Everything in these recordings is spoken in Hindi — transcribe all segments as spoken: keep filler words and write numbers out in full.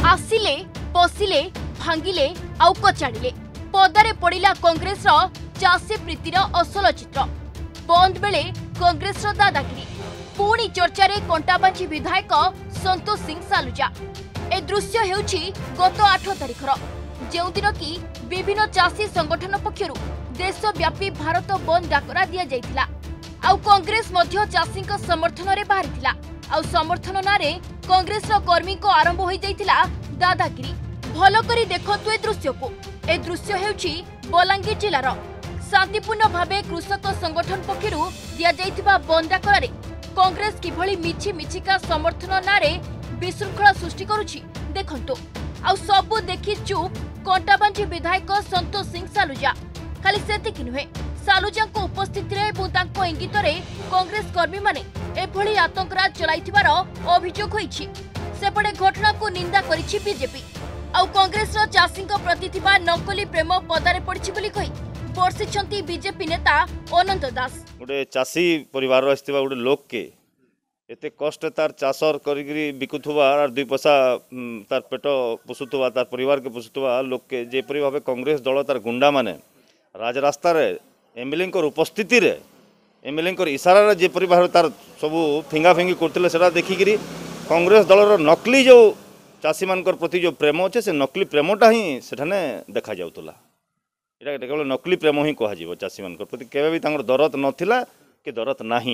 आसिले बसिले भांगिले आउ कचाड़िले पदारे पड़िला कांग्रेस चाषी प्रीतिर असल चित्र। बंद बेले कांग्रेस दादागिरी पुणी चर्चारे कंटाबांझी विधायक संतोष सिंह सालुजा। ए दृश्य हेउछि गत आठ तारिखर जो दिन कि विभिन्न चाषी संगठन पक्षरु देशव्यापी भारत बंद डाकरा दिया जाइतिला। आउ कांग्रेस मध्य चाषी समर्थन रे बाहरिथिला। आउ समर्थन नारे कांग्रेस कर्मी को आरंभ हो जाइतिला दादागिरी। भल करी देखंतु ए दृश्य को। ए दृश्य हेउछि बलांगीर जिलार शांतिपूर्ण भावे कृषक संगठन पक्षरु दिया जाइतिबा बंद डाकरा रे कांग्रेस किभली मिछि मिछिका समर्थन नारे विशृंखला सृष्टि करुछि देखंतु। आउ सबु देखि चुप कंटाबांझी विधायक संतोष सिंह सालुजा। खाली सेतिक नुहे सालुजा को उपस्थिति रे एवं तांको इंगित रे कांग्रेस कर्मी माने एभली आतंकराज चलाइथिबार अभियोग होइछि। सेपटे घटना को निंदा करिछि बीजेपी। आउ कांग्रेस रो चाषी प्रति थिबा नकली प्रेम पदारे पड़छि बोली कहि वर्षिछंती बीजेपी नेता अनंत दास। गोटे चाषी परिवार आस्थिबा गोटे लोक के एते कष्ट तार चाषर करी बिकुथुबा और दुई पैसा तार पेट पोषुथुबा तार परिवार के पोषुथुबा लोक के जेपरी भावे कांग्रेस दल तार गुंडा माने राजरास्ता रे एमएलए उपस्थिति रे एमएलए इशारा रे जेपरी भावे तार सबू फिंगा फिंगी करथिले सेटा देखिकरी कांग्रेस दलर नकली जो चाषी मानकर प्रति जो प्रेम अच्छे से नकली प्रेमटा ही सेठाने देखा जाउतला। एटा केवल नकली प्रेम ही कह जीवो चाषी मानकर प्रति केबे भी तांकर दरद नथिला कि दरद नाही।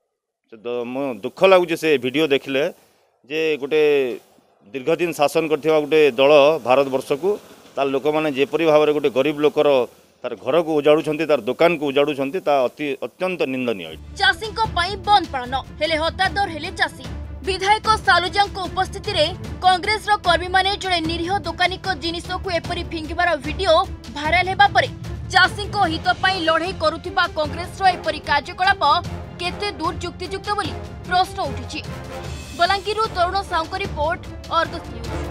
दुख लगुच से वीडियो देखिले जे गोटे दीर्घ दिन शासन करथिबा गोटे दल भारत वर्ष को तार लोक मैंने जेपरी भाव में गोटे गरीब लोकर तार घर को उजाड़ुछंती तार दुकान को उजाड़ुछंती ता अति अत्यंत निंदनीय। चाषी बंद पालन हेले हतादर हेले चाषी विधायक सालुजा उपस्थिति रे कांग्रेस रो कर्मी माने जड़े निरीह दुकानी को जिनिस को एपरी फिंगिबार वीडियो भाइराल हेबा परे चाषी को हित पई लड़ाई करुथिबा कांग्रेस रो एपरी कार्यकलाप केते दूर युक्तियुक्त बोली प्रश्न उठिछि। बलांगीर तरुण साउंको रिपोर्ट अर्गस न्यूज।